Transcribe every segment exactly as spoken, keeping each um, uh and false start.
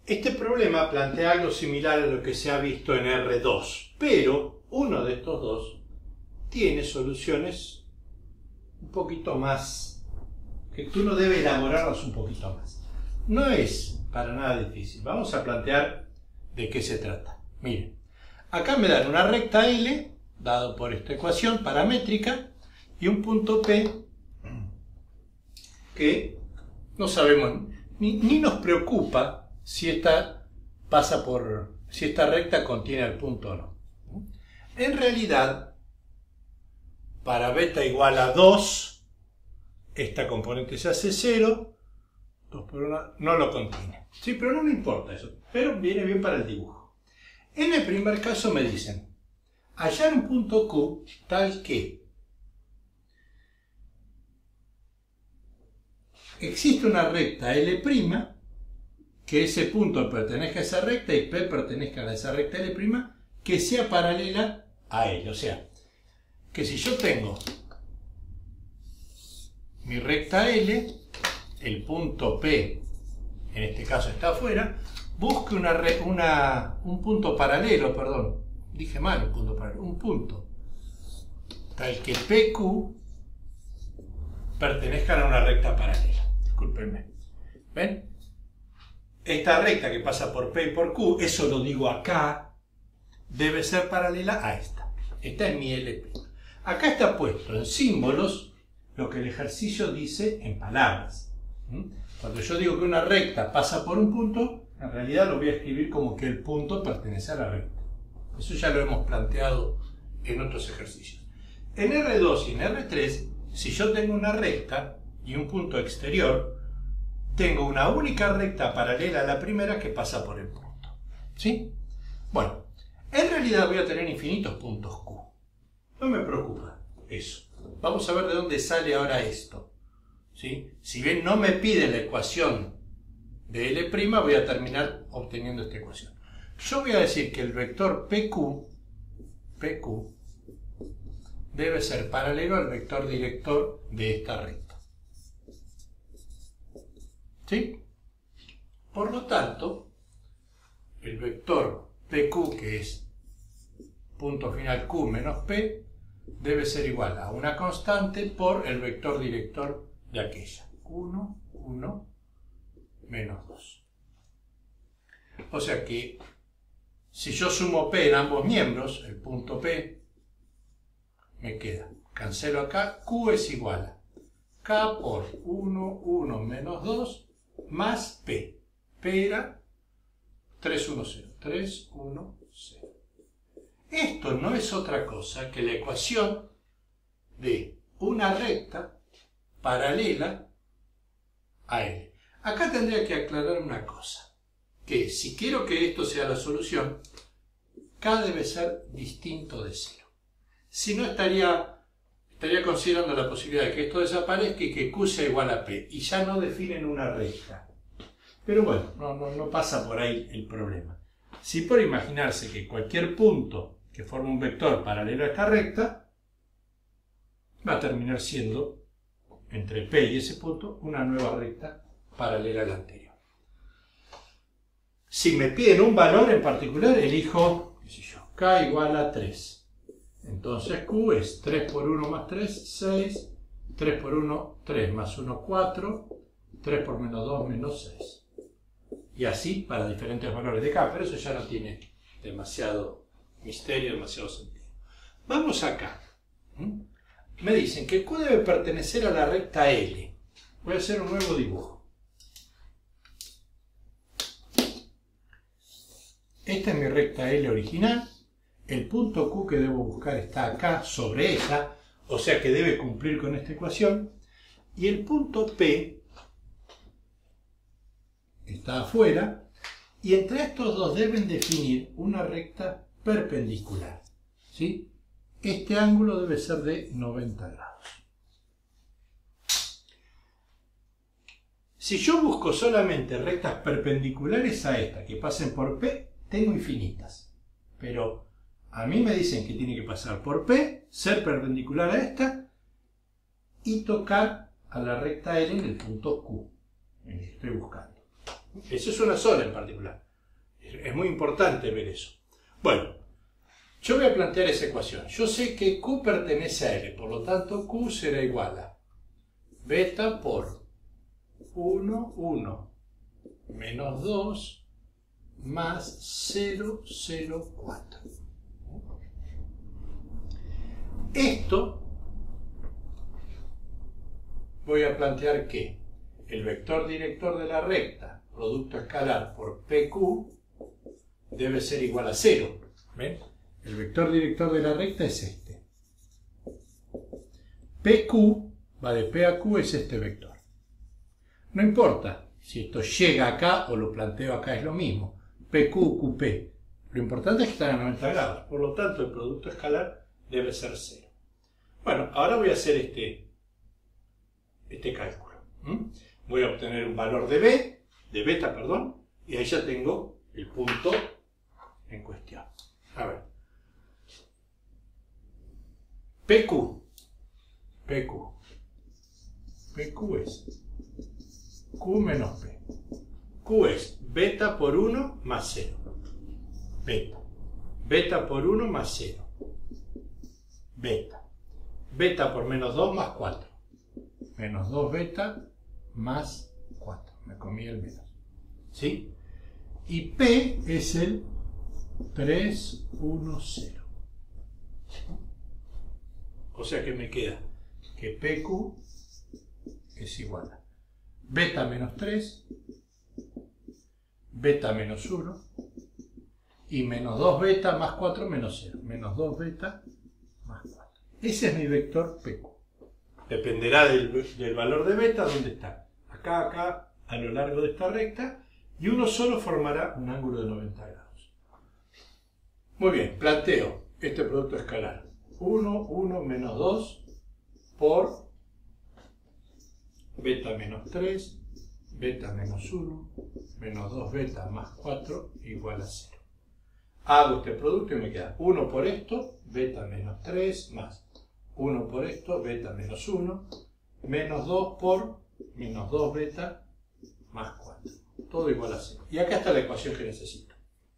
Este problema plantea algo similar a lo que se ha visto en erre dos, pero uno de estos dos tiene soluciones un poquito más, que uno debe elaborarlas un poquito más. No es para nada difícil. Vamos a plantear de qué se trata. Miren, acá me dan una recta L, dado por esta ecuación paramétrica, y un punto P que no sabemos, ni, ni nos preocupa si esta pasa por, si esta recta contiene el punto o no. En realidad, para beta igual a dos, esta componente se hace cero, dos por uno no lo contiene. Sí, pero no me importa eso, pero viene bien para el dibujo. En el primer caso me dicen, hallar un punto Q tal que existe una recta L', que ese punto pertenezca a esa recta y P pertenezca a esa recta L', que sea paralela a L. O sea, que si yo tengo mi recta L, el punto P, en este caso está afuera, busque una, una, un punto paralelo, perdón, dije mal, un punto paralelo, un punto, tal que P Q pertenezcan a una recta paralela. Discúlpenme. ¿Ven? Esta recta que pasa por P y por Q, eso lo digo acá, debe ser paralela a esta. Esta es mi L'. Acá está puesto en símbolos lo que el ejercicio dice en palabras. Cuando yo digo que una recta pasa por un punto, en realidad lo voy a escribir como que el punto pertenece a la recta. Eso ya lo hemos planteado en otros ejercicios. En erre dos y en erre tres, si yo tengo una recta y un punto exterior, tengo una única recta paralela a la primera que pasa por el punto. ¿Sí? Bueno, en realidad voy a tener infinitos puntos Q. No me preocupa eso. Vamos a ver de dónde sale ahora esto. ¿Sí? Si bien no me pide la ecuación de L', voy a terminar obteniendo esta ecuación. Yo voy a decir que el vector P Q, P Q debe ser paralelo al vector director de esta recta. ¿Sí? Por lo tanto, el vector P Q, que es punto final Q menos P, debe ser igual a una constante por el vector director de aquella. uno, uno, menos dos. O sea que, si yo sumo P en ambos miembros, el punto P, me queda, cancelo acá, Q es igual a K por uno, uno menos dos, más P. P era tres, uno, cero. tres, uno, cero. Esto no es otra cosa que la ecuación de una recta paralela a L. Acá tendría que aclarar una cosa, que si quiero que esto sea la solución, K debe ser distinto de cero. Si no, estaría... Estaría considerando la posibilidad de que esto desaparezca y que Q sea igual a P. Y ya no definen una recta. Pero bueno, no, no, no pasa por ahí el problema. Si por imaginarse que cualquier punto que forma un vector paralelo a esta recta, va a terminar siendo, entre P y ese punto, una nueva recta paralela a la anterior. Si me piden un valor en particular, elijo, qué sé yo, K igual a tres. Entonces Q es tres por uno más tres, seis, tres por uno, tres, más uno, cuatro, tres por menos dos, menos seis. Y así para diferentes valores de K, pero eso ya no tiene demasiado misterio, demasiado sentido. Vamos acá. Me dicen que Q debe pertenecer a la recta L. Voy a hacer un nuevo dibujo. Esta es mi recta L original. El punto Q que debo buscar está acá, sobre ella, o sea que debe cumplir con esta ecuación. Y el punto P está afuera, y entre estos dos deben definir una recta perpendicular. ¿Sí? Este ángulo debe ser de noventa grados. Si yo busco solamente rectas perpendiculares a esta, que pasen por P, tengo infinitas. Pero a mí me dicen que tiene que pasar por P, ser perpendicular a esta y tocar a la recta L en el punto Q, en el que estoy buscando. Eso es una sola en particular. Es muy importante ver eso. Bueno, yo voy a plantear esa ecuación. Yo sé que Q pertenece a L, por lo tanto Q será igual a beta por uno, uno, menos dos, más cero, cero, cuatro. Esto voy a plantear que el vector director de la recta, producto escalar por P Q, debe ser igual a cero. ¿Ven? El vector director de la recta es este. P Q, va de P a Q, es este vector. No importa si esto llega acá o lo planteo acá, es lo mismo. P Q, Q P. Lo importante es que están a noventa grados. Por lo tanto, el producto escalar debe ser cero. Bueno, ahora voy a hacer este, este cálculo. ¿Mm? Voy a obtener un valor de B, de beta, perdón, y ahí ya tengo el punto en cuestión. A ver. P Q. P Q. P Q es Q menos P. Q es beta por uno más cero. Beta. Beta por uno más cero. Beta. Beta por menos dos más cuatro. Menos dos beta más cuatro. Me comí el menos. ¿Sí? Y P es el tres, uno, cero. O sea que me queda que P Q es igual a beta menos tres, beta menos uno y menos dos beta más cuatro menos cero. Menos dos beta más cuatro. Ese es mi vector P Q. Dependerá del, del valor de beta, ¿dónde está? Acá, acá, a lo largo de esta recta, y uno solo formará un ángulo de noventa grados. Muy bien, planteo este producto escalar. uno, uno menos dos por beta menos tres, beta menos uno, menos dos beta más cuatro igual a cero. Hago este producto y me queda uno por esto, beta menos tres, más uno por esto, beta menos uno, menos dos por menos dos beta más cuatro. Todo igual a cero. Y acá está la ecuación que necesito.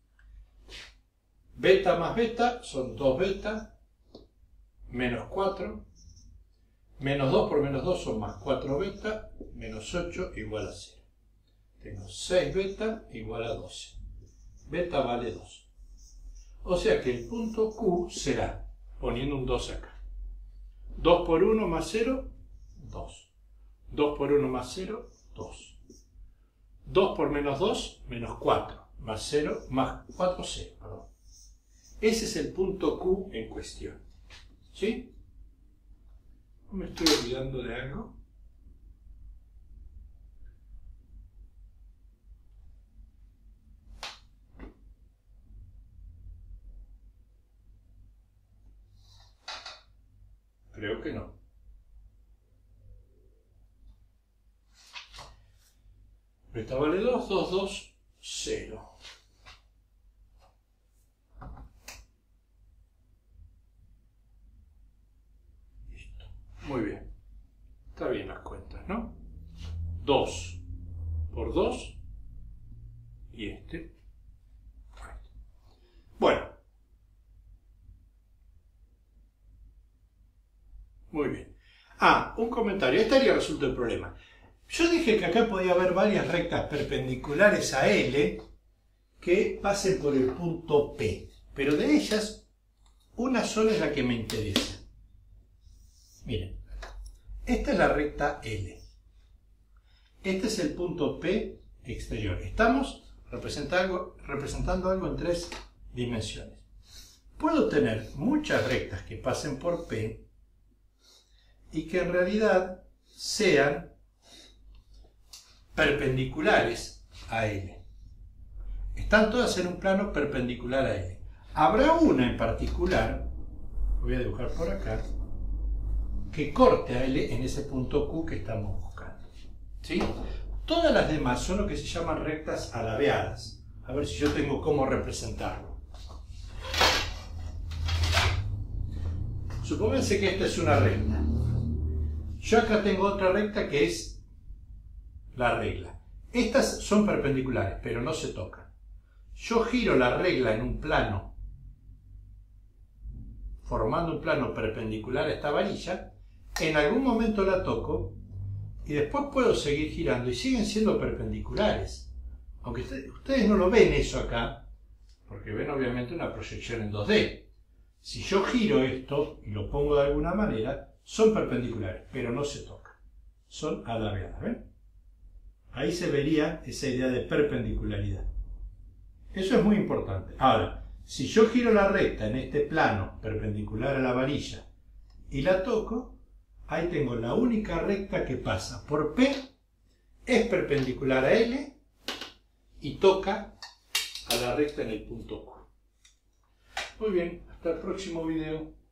Beta más beta son dos beta menos cuatro. Menos dos por menos dos son más cuatro beta, menos ocho igual a cero. Tengo seis beta igual a doce. Beta vale dos. O sea que el punto Q será, poniendo un dos acá, dos por uno más cero, dos. dos por uno más cero, dos. dos por menos dos, menos cuatro. Más cero, más cuatro, cero. Perdón. Ese es el punto Q en cuestión. ¿Sí? ¿No me estoy olvidando de algo? Creo que no. Beta vale dos, dos, dos, cero. Listo. Muy bien. Está bien las cuentas, ¿no? dos por dos y este. Bueno. Muy bien. Ah, un comentario. Este estaría resuelto el problema. Yo dije que acá podía haber varias rectas perpendiculares a L que pasen por el punto P. Pero de ellas, una sola es la que me interesa. Miren. Esta es la recta L. Este es el punto P exterior. Estamos representando algo, representando algo en tres dimensiones. Puedo tener muchas rectas que pasen por P y que en realidad sean perpendiculares a L. Están todas en un plano perpendicular a L. Habrá una en particular, voy a dibujar por acá, que corte a L en ese punto Q que estamos buscando. ¿Sí? Todas las demás son lo que se llaman rectas alabeadas. A ver si yo tengo cómo representarlo. Supónganse que esta es una recta. Yo acá tengo otra recta que es la regla. Estas son perpendiculares, pero no se tocan. Yo giro la regla en un plano, formando un plano perpendicular a esta varilla, en algún momento la toco y después puedo seguir girando y siguen siendo perpendiculares. Aunque ustedes, ustedes no lo ven eso acá, porque ven obviamente una proyección en dos D. Si yo giro esto y lo pongo de alguna manera, son perpendiculares, pero no se tocan. Son alargadas, ¿ven? Ahí se vería esa idea de perpendicularidad. Eso es muy importante. Ahora, si yo giro la recta en este plano perpendicular a la varilla y la toco, ahí tengo la única recta que pasa por P, es perpendicular a L y toca a la recta en el punto Q. Muy bien, hasta el próximo video.